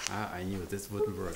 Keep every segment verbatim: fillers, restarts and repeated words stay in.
Ah, I knew this wouldn't work.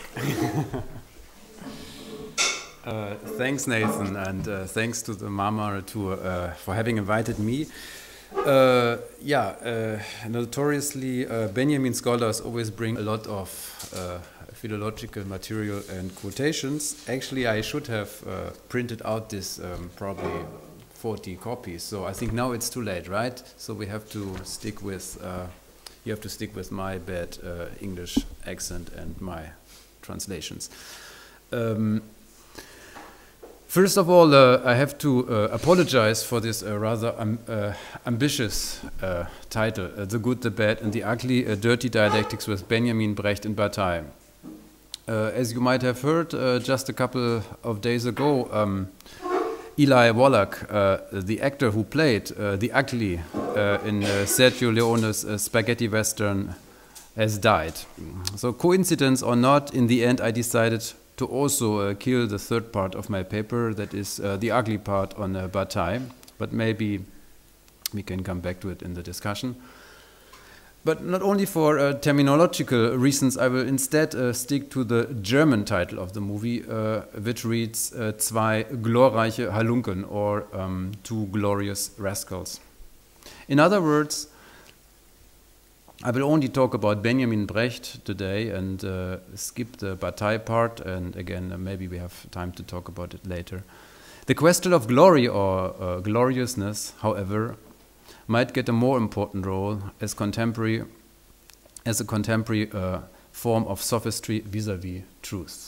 uh, thanks, Nathan, and uh, thanks to the Mama to, uh, for having invited me. Uh, yeah, uh, notoriously, uh, Benjamin scholars always bring a lot of uh, philological material and quotations. Actually, I should have uh, printed out this um, probably forty copies, so I think now it's too late, right? So we have to stick with, uh, you have to stick with my bad uh, English accent and my translations. Um, First of all, uh, I have to uh, apologize for this uh, rather um, uh, ambitious uh, title, uh, The Good, the Bad and the Ugly, uh, Dirty Dialectics with Benjamin Brecht in Bataille. Uh, as you might have heard uh, just a couple of days ago, um, Eli Wallach, uh, the actor who played uh, the Ugly uh, in uh, Sergio Leone's uh, spaghetti western, has died. So coincidence or not, in the end I decided to also uh, kill the third part of my paper, that is uh, the ugly part on uh, Bataille, but maybe we can come back to it in the discussion. But not only for uh, terminological reasons, I will instead uh, stick to the German title of the movie, uh, which reads uh, Zwei glorreiche Halunken, or um, Two Glorious Rascals. In other words, I will only talk about Benjamin Brecht today and uh, skip the Bataille part, and again, uh, maybe we have time to talk about it later. The question of glory or uh, gloriousness, however, might get a more important role as contemporary, as a contemporary uh, form of sophistry vis-à-vis truth.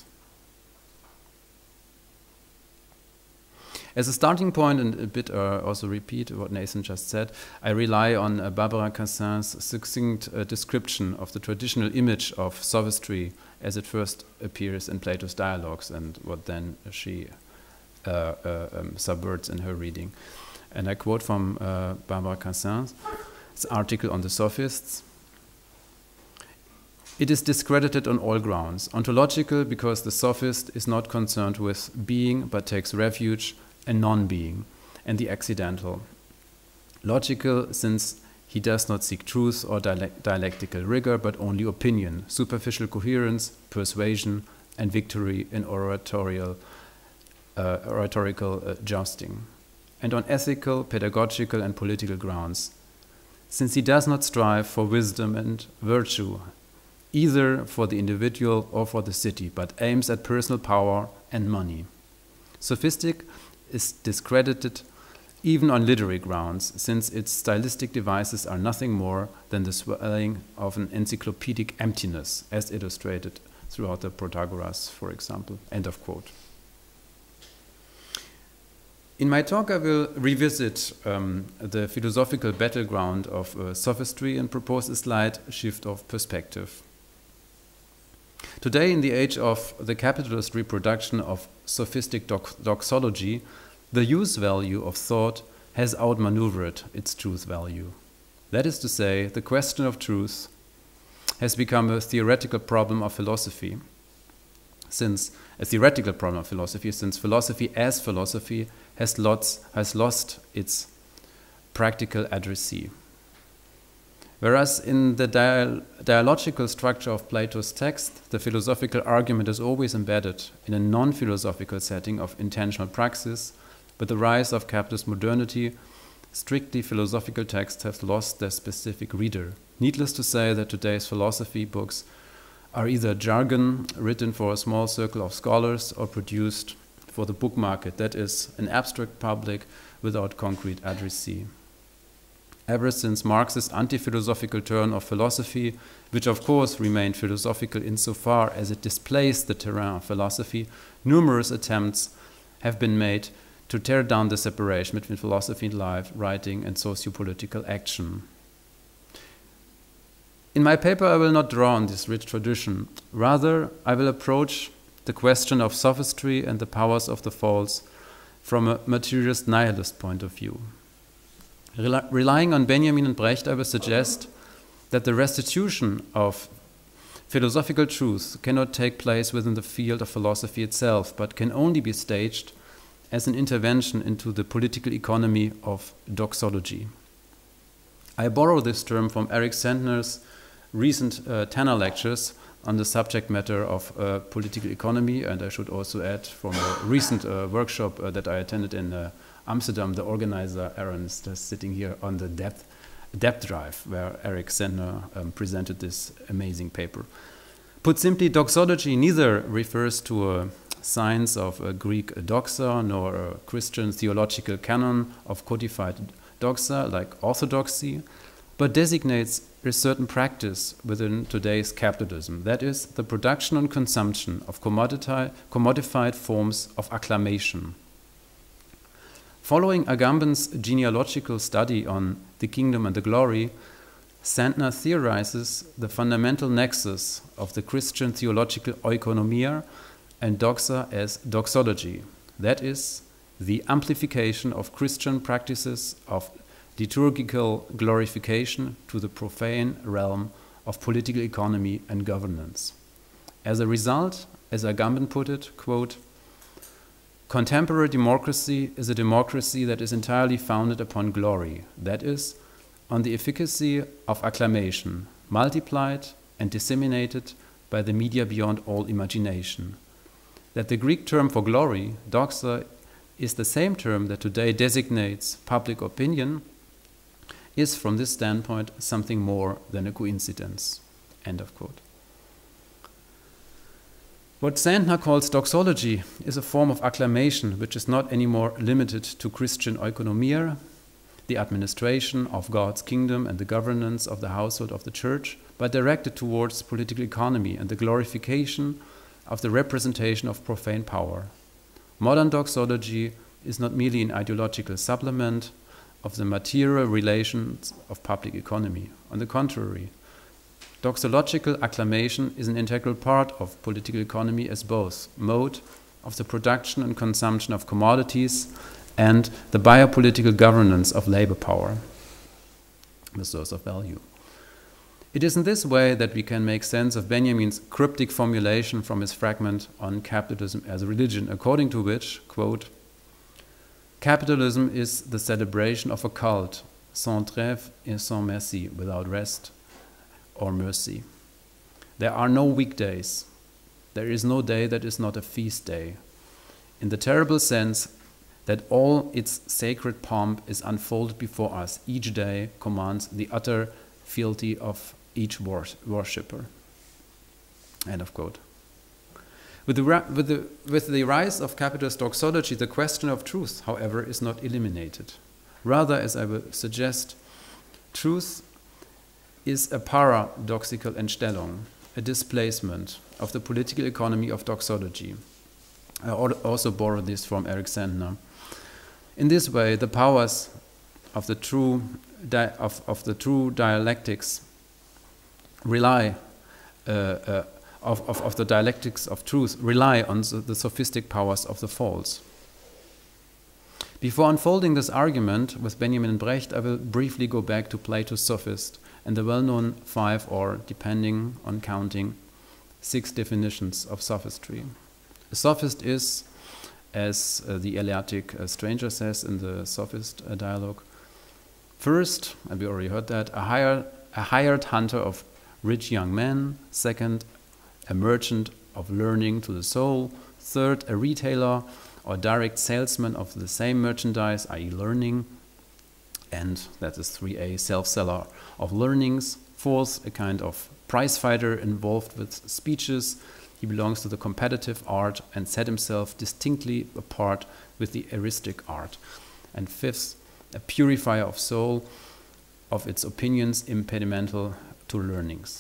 As a starting point, and a bit uh, also repeat what Nathan just said, I rely on uh, Barbara Cassin's succinct uh, description of the traditional image of sophistry as it first appears in Plato's dialogues and what then she uh, uh, um, subverts in her reading. And I quote from uh, Barbara Cassin's article on the sophists. It is discredited on all grounds. Ontological, because the sophist is not concerned with being but takes refuge and non-being, and the accidental. Logical, since he does not seek truth or dialect dialectical rigor, but only opinion, superficial coherence, persuasion, and victory in oratorial, uh, oratorical uh, jousting. And on ethical, pedagogical, and political grounds, since he does not strive for wisdom and virtue, either for the individual or for the city, but aims at personal power and money. Sophistic is discredited even on literary grounds, since its stylistic devices are nothing more than the swelling of an encyclopedic emptiness, as illustrated throughout the Protagoras, for example. End of quote. In my talk, I will revisit um, the philosophical battleground of uh, sophistry and propose a slight shift of perspective. Today, in the age of the capitalist reproduction of sophistic dox doxology, the use value of thought has outmaneuvered its truth value. That is to say, the question of truth has become a theoretical problem of philosophy, since a theoretical problem of philosophy, since philosophy as philosophy has lost, has lost its practical addressee. Whereas in the dia dialogical structure of Plato's text, the philosophical argument is always embedded in a non-philosophical setting of intentional praxis, with the rise of capitalist modernity, strictly philosophical texts have lost their specific reader. Needless to say that today's philosophy books are either jargon written for a small circle of scholars or produced for the book market, that is, an abstract public without concrete addressee. Ever since Marx's anti-philosophical turn of philosophy, which of course remained philosophical insofar as it displaced the terrain of philosophy, numerous attempts have been made to tear down the separation between philosophy and life, writing, and socio-political action. In my paper, I will not draw on this rich tradition. Rather, I will approach the question of sophistry and the powers of the false from a materialist nihilist point of view. Rel relying on Benjamin and Brecht, I will suggest that the restitution of philosophical truth cannot take place within the field of philosophy itself, but can only be staged as an intervention into the political economy of doxology. I borrow this term from Eric Sandner's recent uh, Tanner lectures on the subject matter of uh, political economy, and I should also add from a recent uh, workshop uh, that I attended in uh, Amsterdam, the organizer Aaron is just sitting here on the depth, depth drive, where Eric Sandner um, presented this amazing paper. Put simply, doxology neither refers to a science of a Greek doxa nor a Christian theological canon of codified doxa like orthodoxy, but designates a certain practice within today's capitalism, that is, the production and consumption of commoditi commodified forms of acclamation. Following Agamben's genealogical study on the kingdom and the glory, Sandner theorizes the fundamental nexus of the Christian theological oikonomia and doxa as doxology, that is, the amplification of Christian practices of liturgical glorification to the profane realm of political economy and governance. As a result, as Agamben put it, quote, contemporary democracy is a democracy that is entirely founded upon glory, that is, on the efficacy of acclamation, multiplied and disseminated by the media beyond all imagination. That the Greek term for glory, doxa, is the same term that today designates public opinion is, from this standpoint, something more than a coincidence. End of quote. What Sandner calls doxology is a form of acclamation which is not anymore limited to Christian oikonomia, the administration of God's kingdom and the governance of the household of the church, but directed towards political economy and the glorification of the representation of profane power. Modern doxology is not merely an ideological supplement of the material relations of public economy. On the contrary, doxological acclamation is an integral part of political economy as both mode of the production and consumption of commodities and the biopolitical governance of labor power, the source of value. It is in this way that we can make sense of Benjamin's cryptic formulation from his fragment on capitalism as a religion, according to which, quote, capitalism is the celebration of a cult, sans trêve et sans merci, without rest or mercy. There are no weekdays. There is no day that is not a feast day, in the terrible sense that all its sacred pomp is unfolded before us. Each day commands the utter fealty of each worshipper. End of quote. With the, with, the, with the rise of capitalist doxology, the question of truth, however, is not eliminated. Rather, as I will suggest, truth is a paradoxical Entstellung, a displacement of the political economy of doxology. I also borrowed this from Eric Sandner. In this way, the powers of the true, of, of the true dialectics rely uh, uh, Of, of, of the dialectics of truth rely on the, the sophistic powers of the false. Before unfolding this argument with Benjamin and Brecht, I will briefly go back to Plato's sophist and the well-known five, or depending on counting, six definitions of sophistry. A sophist is, as uh, the Eleatic uh, stranger says in the sophist uh, dialogue, first, and we already heard that, a hired, a hired hunter of rich young men. Second, a merchant of learning to the soul. Third, a retailer or direct salesman of the same merchandise, that is learning. And that is three A, self-seller of learnings. Fourth, a kind of prize fighter involved with speeches. He belongs to the competitive art and set himself distinctly apart with the eristic art. And fifth, a purifier of soul, of its opinions impedimental to learnings.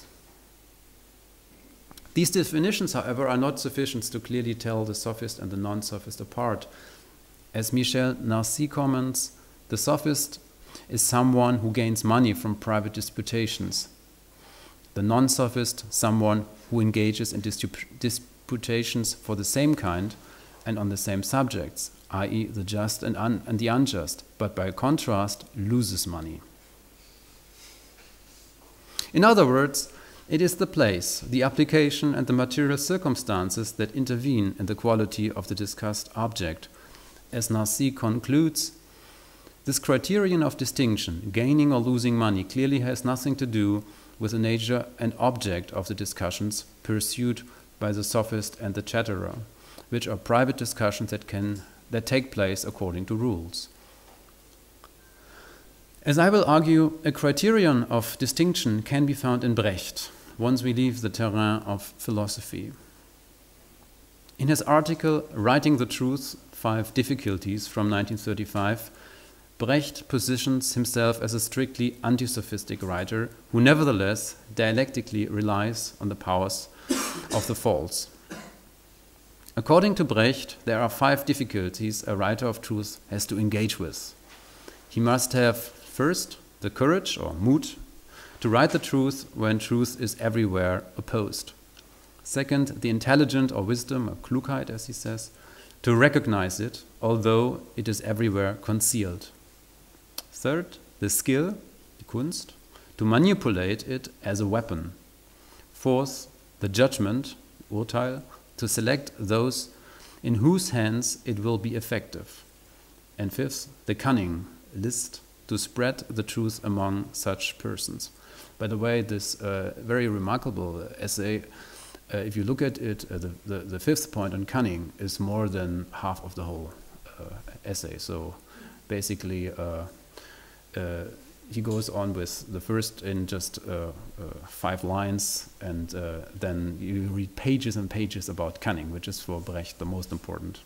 These definitions, however, are not sufficient to clearly tell the sophist and the non-sophist apart. As Michel Narcy comments, the sophist is someone who gains money from private disputations. The non-sophist, someone who engages in disputations for the same kind and on the same subjects, that is the just and, un and the unjust, but by contrast loses money. In other words, it is the place, the application, and the material circumstances that intervene in the quality of the discussed object. As Narcy concludes, this criterion of distinction, gaining or losing money, clearly has nothing to do with the nature and object of the discussions pursued by the sophist and the chatterer, which are private discussions that can that take place according to rules. As I will argue, a criterion of distinction can be found in Brecht, once we leave the terrain of philosophy. In his article, Writing the Truth, Five Difficulties from nineteen thirty-five, Brecht positions himself as a strictly anti-sophistic writer who nevertheless dialectically relies on the powers of the false. According to Brecht, there are five difficulties a writer of truth has to engage with. He must have, first, the courage or Mut to write the truth when truth is everywhere opposed. Second, the intelligent or wisdom, or Klugheit as he says, to recognize it, although it is everywhere concealed. Third, the skill, die Kunst, to manipulate it as a weapon. Fourth, the judgment, Urteil, to select those in whose hands it will be effective. And fifth, the cunning, List, to spread the truth among such persons. By the way, this uh, very remarkable essay, uh, if you look at it, uh, the, the, the fifth point on cunning is more than half of the whole uh, essay. So basically, uh, uh, he goes on with the first in just uh, uh, five lines, and uh, then you read pages and pages about cunning, which is for Brecht the most important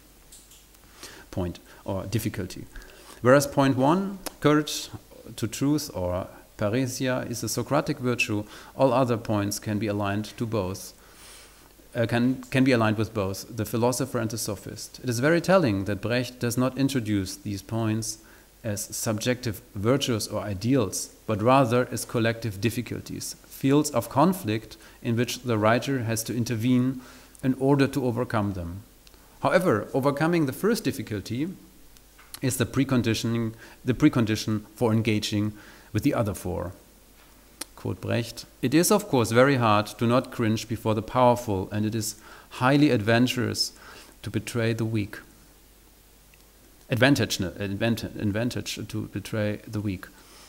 point or difficulty. Whereas point one, courage to truth or paresia, is a Socratic virtue, all other points can be aligned to both, uh, can, can be aligned with both, the philosopher and the sophist. It is very telling that Brecht does not introduce these points as subjective virtues or ideals, but rather as collective difficulties, fields of conflict in which the writer has to intervene in order to overcome them. However, overcoming the first difficulty is the preconditioning, the precondition for engaging with the other four. Quote Brecht, "It is of course very hard to not cringe before the powerful, and it is highly adventurous to betray the weak. Advantage, advantage, advantage to betray the weak.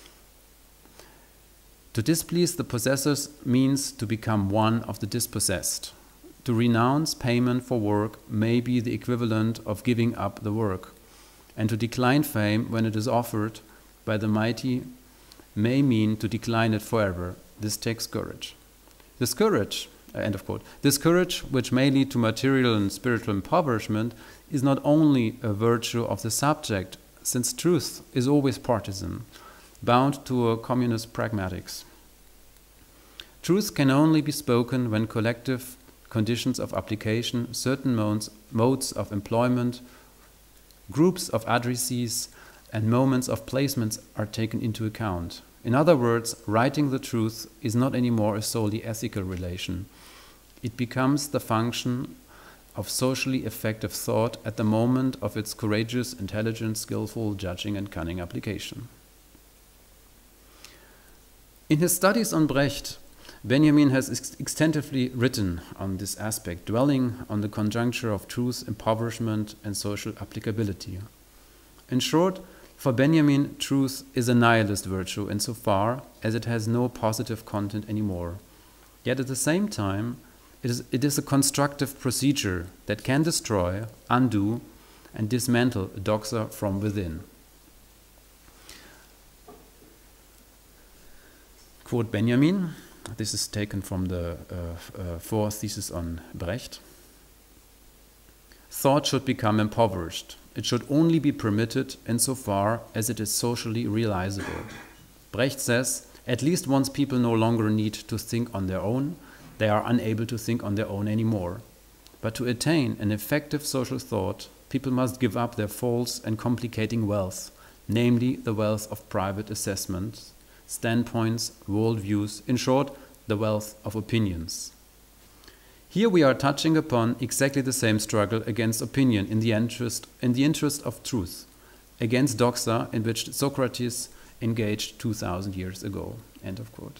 To displease the possessors means to become one of the dispossessed. To renounce payment for work may be the equivalent of giving up the work, and to decline fame when it is offered by the mighty may mean to decline it forever. This takes courage. This courage, uh, end of quote, this courage, which may lead to material and spiritual impoverishment, is not only a virtue of the subject, since truth is always partisan, bound to a communist pragmatics. Truth can only be spoken when collective conditions of application, certain modes, modes of employment, groups of addressees, and moments of placements are taken into account. In other words, writing the truth is not anymore a solely ethical relation. It becomes the function of socially effective thought at the moment of its courageous, intelligent, skillful, judging, and cunning application." In his studies on Brecht, Benjamin has ex extensively written on this aspect, dwelling on the conjuncture of truth, impoverishment, and social applicability. In short, for Benjamin, truth is a nihilist virtue insofar as it has no positive content anymore. Yet at the same time, it is, it is a constructive procedure that can destroy, undo, and dismantle a doxa from within. Quote Benjamin. This is taken from the uh, uh, fourth thesis on Brecht. "Thought should become impoverished. It should only be permitted insofar as it is socially realizable." Brecht says, at least once people no longer need to think on their own, they are unable to think on their own anymore. But to attain an effective social thought, people must give up their false and complicating wealth, namely the wealth of private assessments, standpoints, worldviews, in short, the wealth of opinions. Here we are touching upon exactly the same struggle against opinion in the interest, in the interest of truth, against doxa in which Socrates engaged two thousand years ago. End of quote.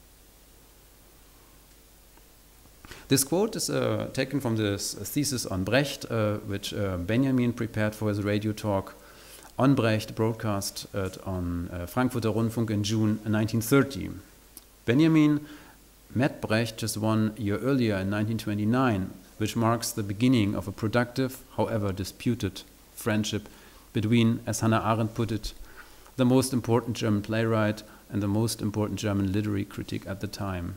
This quote is uh, taken from this thesis on Brecht, uh, which uh, Benjamin prepared for his radio talk on Brecht, broadcast uh, on uh, Frankfurter Rundfunk in June nineteen thirty. Benjamin met Brecht just one year earlier in nineteen twenty-nine, which marks the beginning of a productive, however disputed, friendship between, as Hannah Arendt put it, the most important German playwright and the most important German literary critic at the time.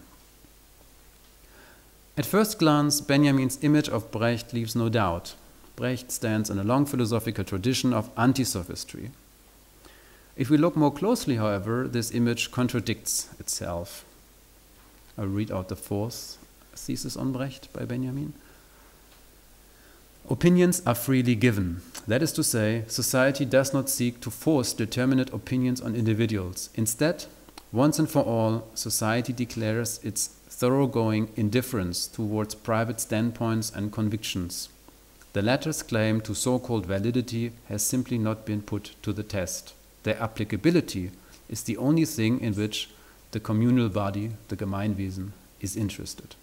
At first glance, Benjamin's image of Brecht leaves no doubt. Brecht stands in a long philosophical tradition of anti-sophistry. If we look more closely, however, this image contradicts itself. I'll read out the fourth thesis on Brecht by Benjamin. Opinions are freely given. That is to say, society does not seek to force determinate opinions on individuals. Instead, once and for all, society declares its thoroughgoing indifference towards private standpoints and convictions. The latter's claim to so-called validity has simply not been put to the test. Their applicability is the only thing in which the communal body, the Gemeinwesen, is interested.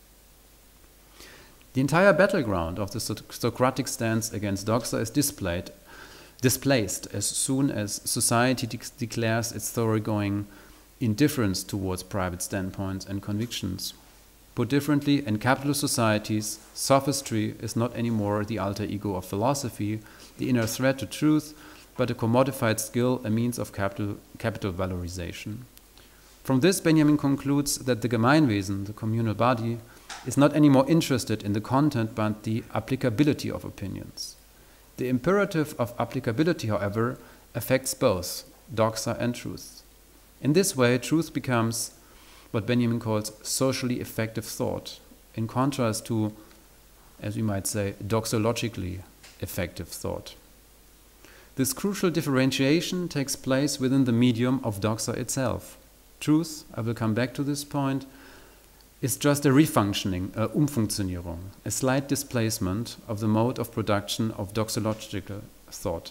The entire battleground of the Socratic stance against doxa is displayed, displaced as soon as society de declares its thoroughgoing indifference towards private standpoints and convictions. Put differently, in capitalist societies, sophistry is not anymore the alter ego of philosophy, the inner threat to truth, but a commodified skill, a means of capital, capital valorization. From this, Benjamin concludes that the Gemeinwesen, the communal body, is not anymore interested in the content but the applicability of opinions. The imperative of applicability, however, affects both doxa and truth. In this way, truth becomes what Benjamin calls socially effective thought, in contrast to, as we might say, doxologically effective thought. This crucial differentiation takes place within the medium of doxa itself. Truth, I will come back to this point, is just a refunctioning, a Umfunktionierung, a slight displacement of the mode of production of doxological thought.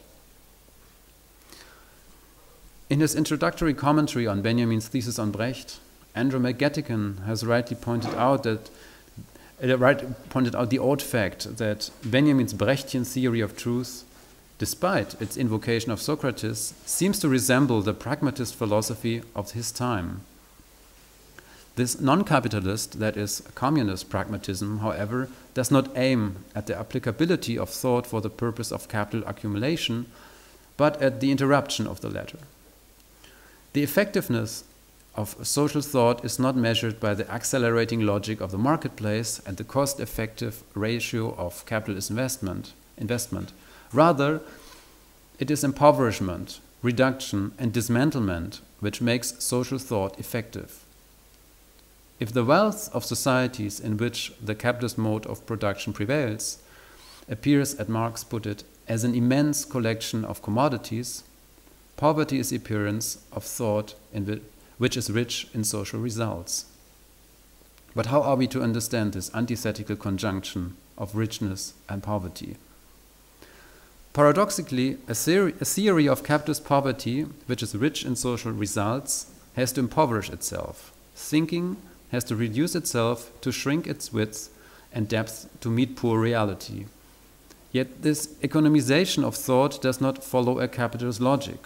In his introductory commentary on Benjamin's thesis on Brecht, Andrew McGettigan has rightly pointed out that uh, right, pointed out the odd fact that Benjamin's Brechtian theory of truth, despite its invocation of Socrates, seems to resemble the pragmatist philosophy of his time. This non-capitalist, that is, communist pragmatism, however, does not aim at the applicability of thought for the purpose of capital accumulation, but at the interruption of the latter. The effectiveness of social thought is not measured by the accelerating logic of the marketplace and the cost-effective ratio of capitalist investment, investment. Rather, it is impoverishment, reduction, and dismantlement which makes social thought effective. If the wealth of societies in which the capitalist mode of production prevails appears, as Marx put it, as an immense collection of commodities, poverty is the appearance of thought in which is rich in social results. But how are we to understand this antithetical conjunction of richness and poverty? Paradoxically, a theory, a theory of capitalist poverty, which is rich in social results, has to impoverish itself. Thinking has to reduce itself to shrink its width and depth to meet poor reality. Yet this economization of thought does not follow a capitalist logic.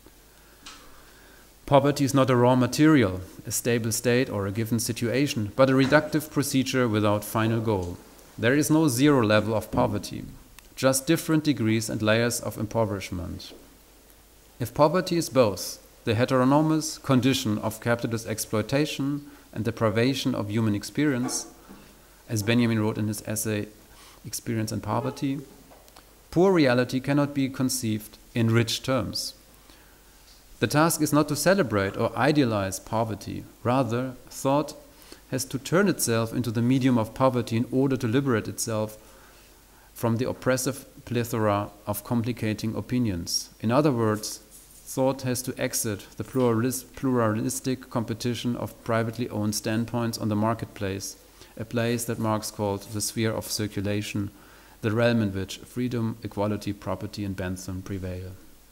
Poverty is not a raw material, a stable state or a given situation, but a reductive procedure without final goal. There is no zero level of poverty, just different degrees and layers of impoverishment. If poverty is both the heteronomous condition of capitalist exploitation and deprivation of human experience, as Benjamin wrote in his essay, Experience and Poverty, poor reality cannot be conceived in rich terms. The task is not to celebrate or idealize poverty. Rather, thought has to turn itself into the medium of poverty in order to liberate itself from the oppressive plethora of complicating opinions. In other words, thought has to exit the pluralist, pluralistic competition of privately owned standpoints on the marketplace, a place that Marx called the sphere of circulation, the realm in which freedom, equality, property, and Bentham prevail.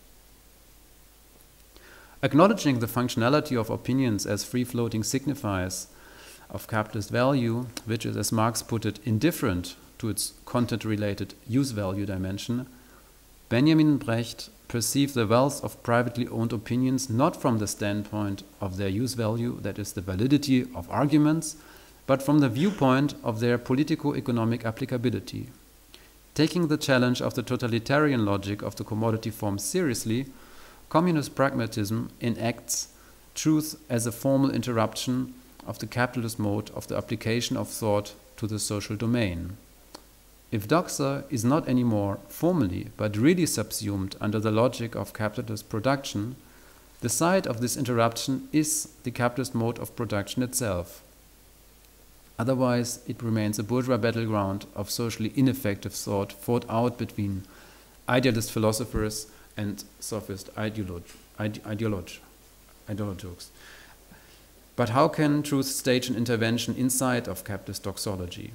Acknowledging the functionality of opinions as free-floating signifiers of capitalist value, which is, as Marx put it, indifferent to its content-related use-value dimension, Benjamin Brecht perceive the wealth of privately owned opinions not from the standpoint of their use value, that is, the validity of arguments, but from the viewpoint of their politico-economic applicability. Taking the challenge of the totalitarian logic of the commodity form seriously, communist pragmatism enacts truth as a formal interruption of the capitalist mode of the application of thought to the social domain. If doxa is not anymore formally but really subsumed under the logic of capitalist production, the site of this interruption is the capitalist mode of production itself. Otherwise, it remains a bourgeois battleground of socially ineffective thought fought out between idealist philosophers and sophist ideolog ide ideolog ideologues. But how can truth stage an intervention inside of capitalist doxology?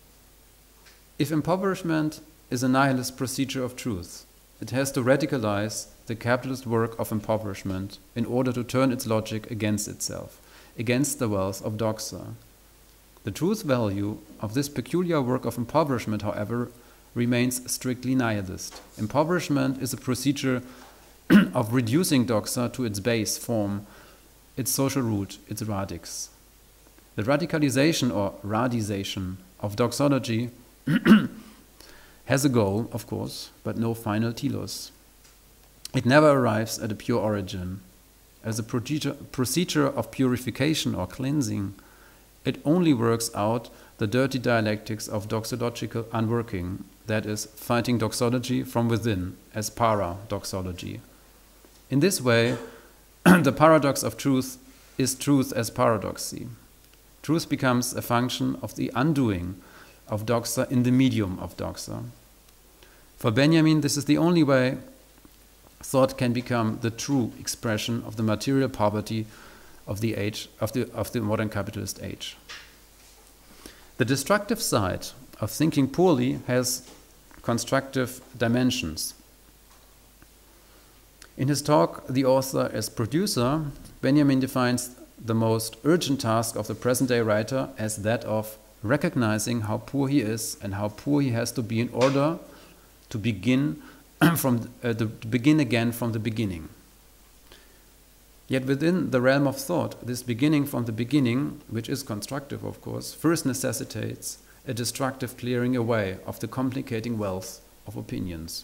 If impoverishment is a nihilist procedure of truth, it has to radicalize the capitalist work of impoverishment in order to turn its logic against itself, against the wealth of doxa. The truth value of this peculiar work of impoverishment, however, remains strictly nihilist. Impoverishment is a procedure of reducing doxa to its base form, its social root, its radix. The radicalization or radization of doxology has a goal, of course, but no final telos. It never arrives at a pure origin. As a procedure, procedure of purification or cleansing, it only works out the dirty dialectics of doxological unworking, that is, fighting doxology from within as paradoxology. In this way, the paradox of truth is truth as paradoxy. Truth becomes a function of the undoing of doxa in the medium of doxa. For Benjamin, this is the only way thought can become the true expression of the material poverty of the age of the of the modern capitalist age. The destructive side of thinking poorly has constructive dimensions. In his talk, The Author as Producer, Benjamin defines the most urgent task of the present-day writer as that of recognizing how poor he is and how poor he has to be in order to begin from uh, the, to begin again from the beginning. Yet within the realm of thought, this beginning from the beginning, which is constructive, of course, first necessitates a destructive clearing away of the complicating wealth of opinions.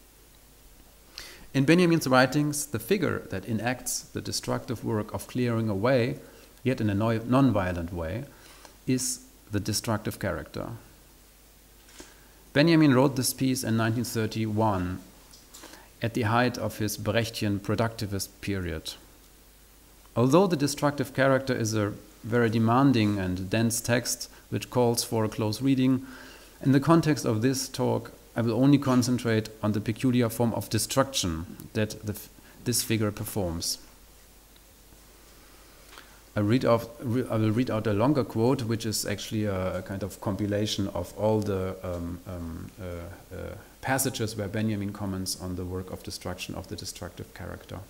In Benjamin's writings, the figure that enacts the destructive work of clearing away, yet in a non-violent way, is the destructive character. Benjamin wrote this piece in nineteen thirty-one, at the height of his Brechtian productivist period. Although the destructive character is a very demanding and dense text which calls for a close reading, in the context of this talk, I will only concentrate on the peculiar form of destruction that the, this figure performs. I, read off, re, I will read out a longer quote, which is actually a, a kind of compilation of all the um, um, uh, uh, passages where Benjamin comments on the work of destruction of the destructive character.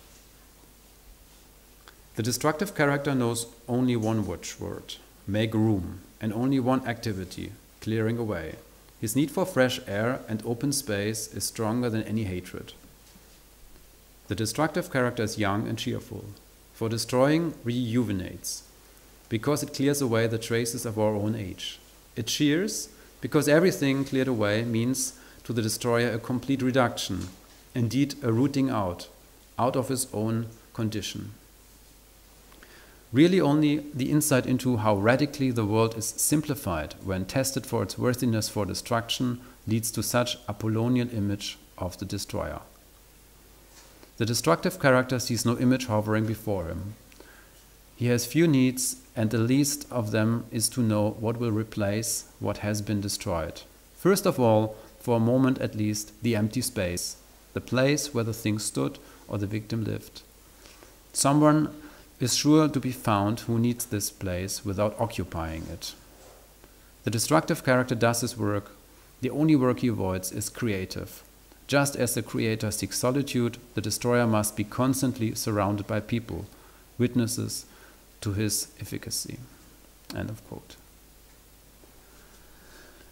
The destructive character knows only one watchword, make room, and only one activity, clearing away. His need for fresh air and open space is stronger than any hatred. The destructive character is young and cheerful, for destroying rejuvenates, because it clears away the traces of our own age. It cheers, because everything cleared away means to the destroyer a complete reduction, indeed a rooting out, out of his own condition. Really only the insight into how radically the world is simplified when tested for its worthiness for destruction leads to such Apollonian image of the destroyer. The destructive character sees no image hovering before him. He has few needs, and the least of them is to know what will replace what has been destroyed. First of all, for a moment at least, the empty space, the place where the thing stood or the victim lived. Someone is sure to be found who needs this place without occupying it. The destructive character does his work. The only work he avoids is creative. Just as the creator seeks solitude, the destroyer must be constantly surrounded by people, witnesses to his efficacy. End of quote.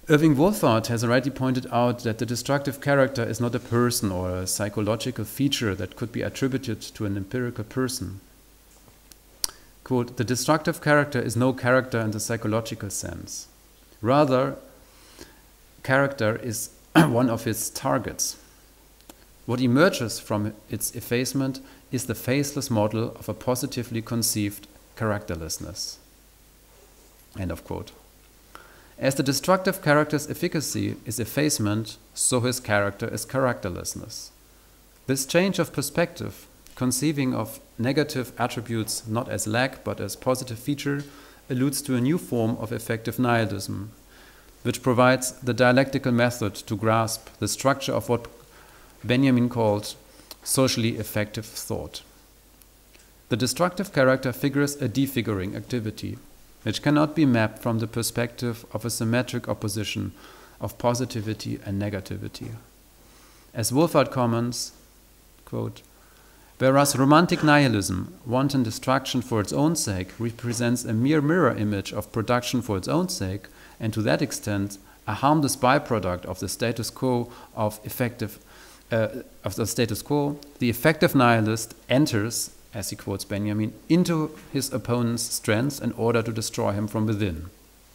Irving Wolfart has already pointed out that the destructive character is not a person or a psychological feature that could be attributed to an empirical person. Quote, the destructive character is no character in the psychological sense. Rather, character is one of its targets. What emerges from its effacement is the faceless model of a positively conceived characterlessness. End of quote. As the destructive character's efficacy is effacement, so his character is characterlessness. This change of perspective, conceiving of negative attributes not as lack but as positive feature, alludes to a new form of effective nihilism, which provides the dialectical method to grasp the structure of what Benjamin called socially effective thought. The destructive character figures a defiguring activity, which cannot be mapped from the perspective of a symmetric opposition of positivity and negativity. As Wolfart comments, quote, whereas romantic nihilism, wanton destruction for its own sake, represents a mere mirror image of production for its own sake, and to that extent a harmless byproduct of the status quo of effective uh, of the status quo, the effective nihilist enters, as he quotes Benjamin, into his opponent's strengths in order to destroy him from within.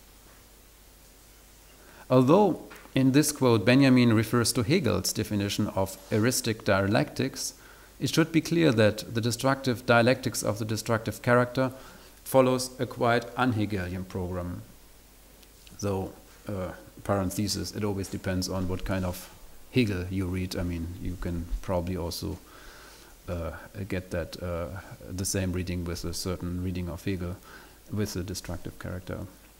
Although in this quote Benjamin refers to Hegel's definition of eristic dialectics, it should be clear that the destructive dialectics of the destructive character follows a quite un-Hegelian program. Though, uh, parenthesis, it always depends on what kind of Hegel you read. I mean, you can probably also uh, get that uh, the same reading with a certain reading of Hegel with the destructive character.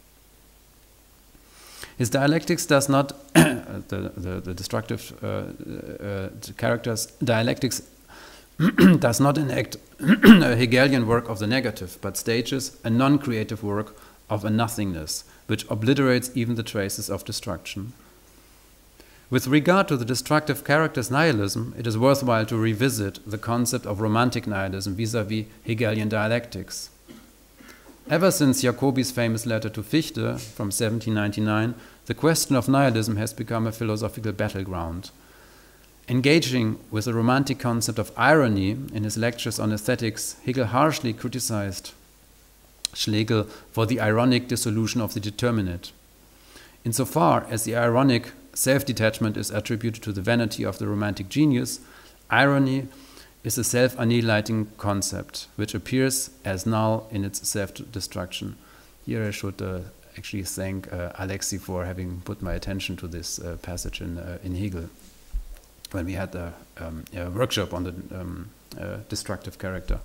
His dialectics does not, the, the, the destructive uh, uh, character's dialectics does not enact a Hegelian work of the negative, but stages a non-creative work of a nothingness, which obliterates even the traces of destruction. With regard to the destructive character's nihilism, it is worthwhile to revisit the concept of romantic nihilism vis-à-vis Hegelian dialectics. Ever since Jacobi's famous letter to Fichte from seventeen ninety-nine, the question of nihilism has become a philosophical battleground. Engaging with the romantic concept of irony in his lectures on aesthetics, Hegel harshly criticized Schlegel for the ironic dissolution of the determinate. Insofar as the ironic self-detachment is attributed to the vanity of the romantic genius, irony is a self-annihilating concept, which appears as null in its self-destruction. Here I should uh, actually thank uh, Alexi for having put my attention to this uh, passage in, uh, in Hegel, when we had a, um, a workshop on the um, uh, destructive character.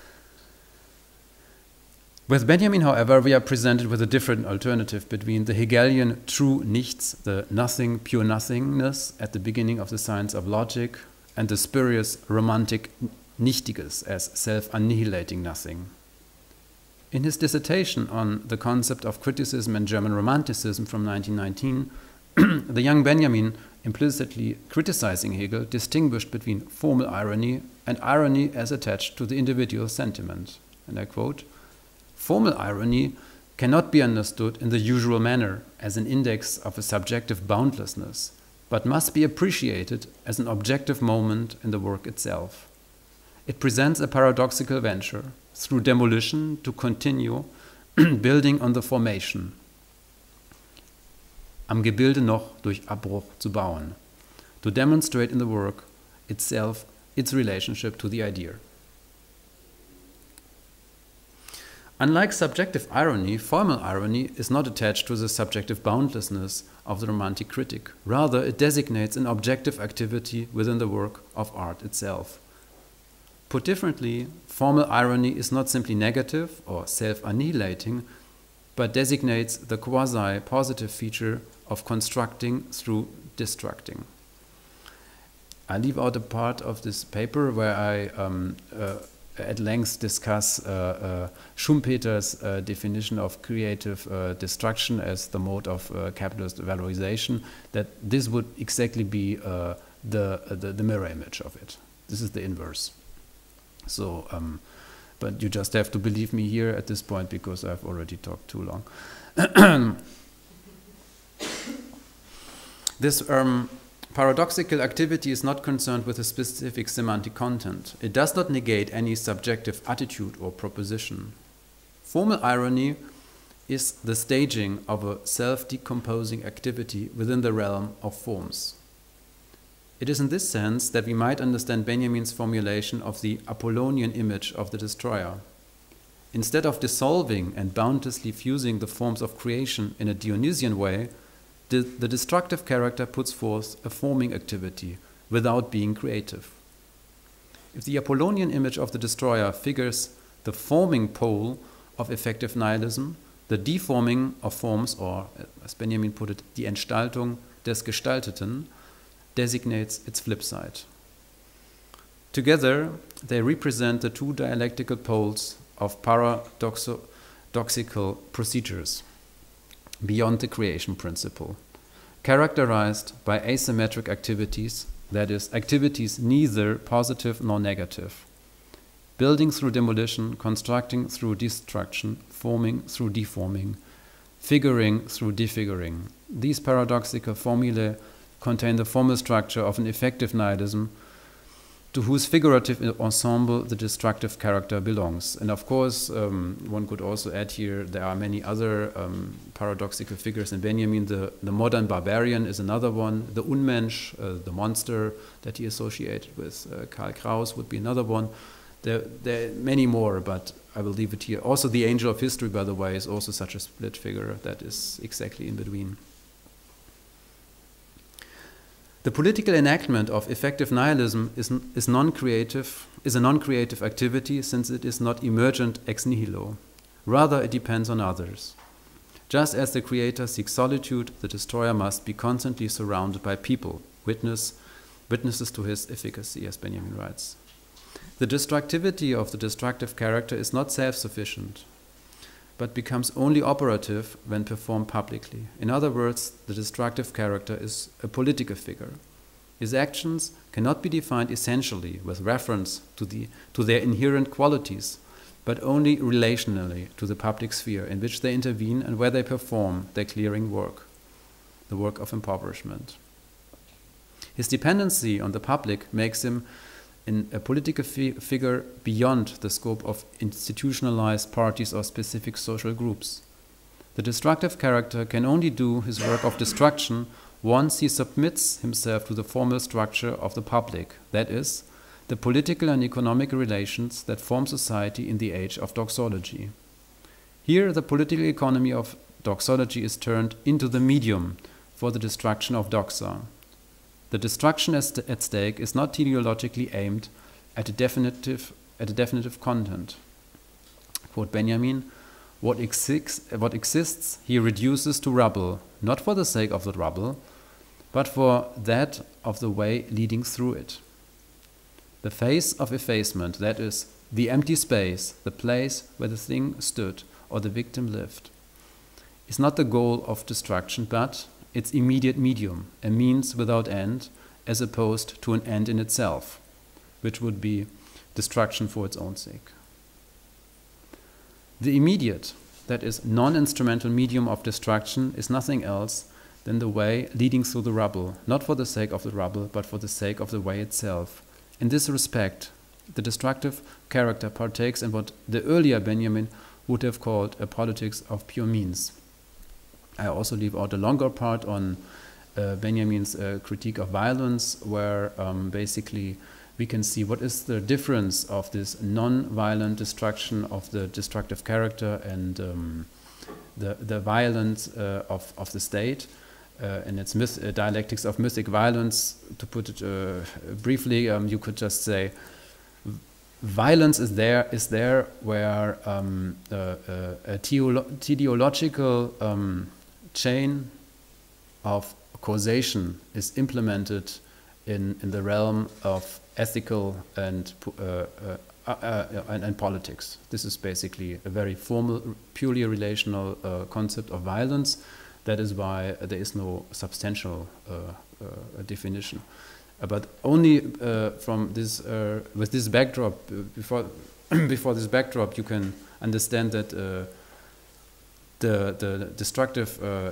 With Benjamin, however, we are presented with a different alternative between the Hegelian true nichts, the nothing, pure nothingness at the beginning of the science of logic, and the spurious romantic nichtiges as self-annihilating nothing. In his dissertation on the concept of criticism and German Romanticism from nineteen nineteen, the young Benjamin, implicitly criticizing Hegel, distinguished between formal irony and irony as attached to the individual sentiment. And I quote, formal irony cannot be understood in the usual manner as an index of a subjective boundlessness, but must be appreciated as an objective moment in the work itself. It presents a paradoxical venture, through demolition to continue building on the formation. Am Gebilde noch durch Abbruch zu bauen, to demonstrate in the work itself its relationship to the idea. Unlike subjective irony, formal irony is not attached to the subjective boundlessness of the romantic critic. Rather, it designates an objective activity within the work of art itself. Put differently, formal irony is not simply negative or self-annihilating, but designates the quasi-positive feature of constructing through destructing. I leave out a part of this paper where I um, uh, at length discuss uh, uh, Schumpeter's uh, definition of creative uh, destruction as the mode of uh, capitalist valorization, that this would exactly be uh, the, uh, the, the mirror image of it. This is the inverse. So, um, but you just have to believe me here at this point because I've already talked too long. This um, paradoxical activity is not concerned with a specific semantic content. It does not negate any subjective attitude or proposition. Formal irony is the staging of a self-decomposing activity within the realm of forms. It is in this sense that we might understand Benjamin's formulation of the Apollonian image of the destroyer. Instead of dissolving and boundlessly fusing the forms of creation in a Dionysian way, the, the destructive character puts forth a forming activity without being creative. If the Apollonian image of the destroyer figures the forming pole of effective nihilism, the deforming of forms, or as Benjamin put it, die Entstaltung des Gestalteten, designates its flip side. Together, they represent the two dialectical poles of paradoxical procedures beyond the creation principle, characterized by asymmetric activities, that is, activities neither positive nor negative, building through demolition, constructing through destruction, forming through deforming, figuring through defiguring. These paradoxical formulae contain the formal structure of an effective nihilism to whose figurative ensemble the destructive character belongs. And of course, um, one could also add here, there are many other um, paradoxical figures in Benjamin. The, the modern barbarian is another one. The Unmensch, uh, the monster that he associated with uh, Karl Kraus, would be another one. There, there are many more, but I will leave it here. Also, the angel of history, by the way, is also such a split figure that is exactly in between. The political enactment of effective nihilism is, is, non-creative, is a non-creative activity, since it is not emergent ex nihilo. Rather, it depends on others. Just as the creator seeks solitude, the destroyer must be constantly surrounded by people, witness, witnesses to his efficacy, as Benjamin writes. The destructivity of the destructive character is not self-sufficient, but becomes only operative when performed publicly. In other words, the destructive character is a political figure. His actions cannot be defined essentially with reference to, the, to their inherent qualities, but only relationally to the public sphere in which they intervene and where they perform their clearing work, the work of impoverishment. His dependency on the public makes him in a political fi figure beyond the scope of institutionalized parties or specific social groups. The destructive character can only do his work of destruction once he submits himself to the formal structure of the public, that is, the political and economic relations that form society in the age of doxology. Here, the political economy of doxology is turned into the medium for the destruction of doxa. The destruction at stake is not teleologically aimed at a definitive, at a definitive content. Quote Benjamin, what exists, what exists he reduces to rubble, not for the sake of the rubble, but for that of the way leading through it. The face of effacement, that is, the empty space, the place where the thing stood or the victim lived, is not the goal of destruction, but its immediate medium, a means without end, as opposed to an end in itself, which would be destruction for its own sake. The immediate, that is, non-instrumental medium of destruction is nothing else than the way leading through the rubble, not for the sake of the rubble, but for the sake of the way itself. In this respect, the destructive character partakes in what the earlier Benjamin would have called a politics of pure means. I also leave out a longer part on uh, Benjamin's uh, critique of violence, where um, basically we can see what is the difference of this non-violent destruction of the destructive character and um, the, the violence uh, of, of the state uh, and its myth, uh, dialectics of mythic violence. To put it uh, briefly, um, you could just say violence is there is there where um, uh, uh, a teleological um, chain of causation is implemented in, in the realm of ethical and, uh, uh, uh, uh, and, and politics. This is basically a very formal, purely relational uh, concept of violence. That is why there is no substantial uh, uh, definition. Uh, but only uh, from this, uh, with this backdrop, uh, before before this backdrop, you can understand that uh, the the destructive uh,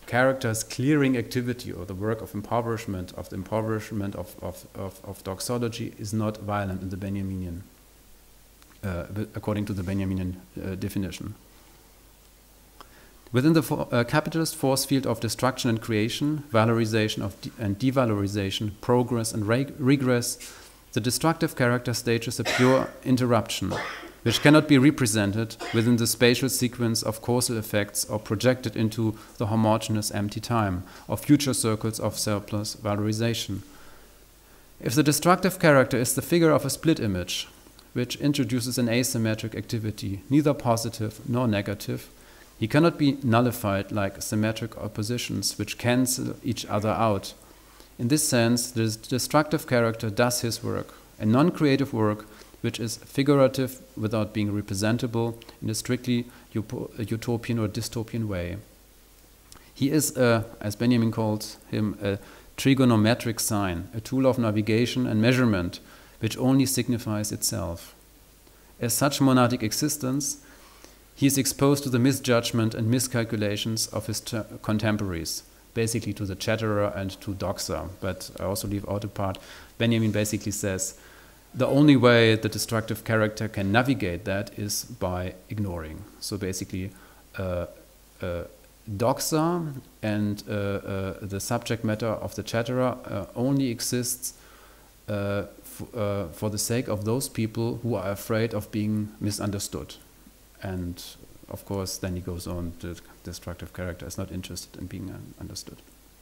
character's clearing activity or the work of impoverishment, of the impoverishment of, of, of, of doxology is not violent in the Benjaminian, uh, according to the Benjaminian uh, definition. Within the for, uh, capitalist force field of destruction and creation, valorization of de and devalorization, progress and re regress, the destructive character stages a pure interruption, which cannot be represented within the spatial sequence of causal effects or projected into the homogeneous empty time of future circles of surplus valorization. If the destructive character is the figure of a split image, which introduces an asymmetric activity, neither positive nor negative, he cannot be nullified like symmetric oppositions which cancel each other out. In this sense, the destructive character does his work, a non-creative work which is figurative without being representable in a strictly utopian or dystopian way. He is, a, as Benjamin called him, a trigonometric sign, a tool of navigation and measurement which only signifies itself. As such monadic existence, he is exposed to the misjudgment and miscalculations of his contemporaries, basically to the chatterer and to doxa. But I also leave out a part. Benjamin basically says the only way the destructive character can navigate that is by ignoring. So basically, uh, uh, doxa and uh, uh, the subject matter of the chatterer uh, only exists uh, uh, for the sake of those people who are afraid of being misunderstood. And of course, then he goes on, the destructive character is not interested in being understood.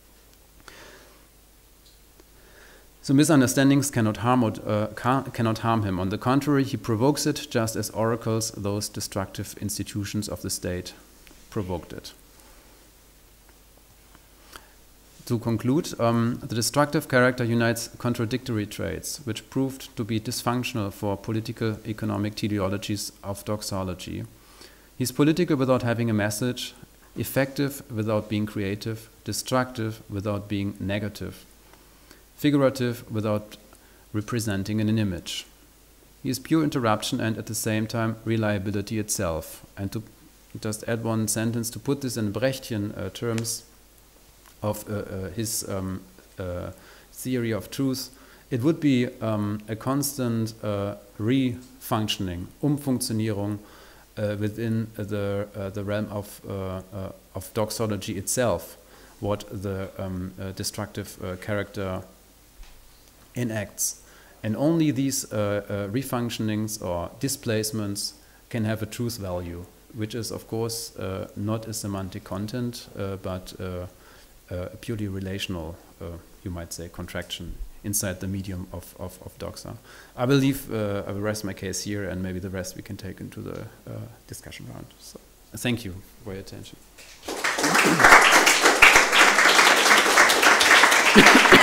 So misunderstandings cannot harm, uh, cannot harm him. On the contrary, he provokes it just as oracles, those destructive institutions of the state, provoked it. To conclude, um, the destructive character unites contradictory traits, which proved to be dysfunctional for political economic teleologies of doxology. He's political without having a message, effective without being creative, destructive without being negative, figurative without representing an image. He is pure interruption and at the same time reliability itself. And to just add one sentence, to put this in Brechtian uh, terms, of uh, uh, his um, uh, theory of truth, it would be um, a constant uh, re-functioning, Umfunktionierung uh, within the uh, the realm of uh, uh, of doxology itself, what the um, uh, destructive uh, character enacts, and only these uh, uh, re-functionings or displacements can have a truth value, which is of course uh, not a semantic content, uh, but uh, Uh, a purely relational, uh, you might say, contraction inside the medium of, of, of doxa. I will leave, uh, I will rest my case here, and maybe the rest we can take into the uh, discussion round. So, thank you for your attention.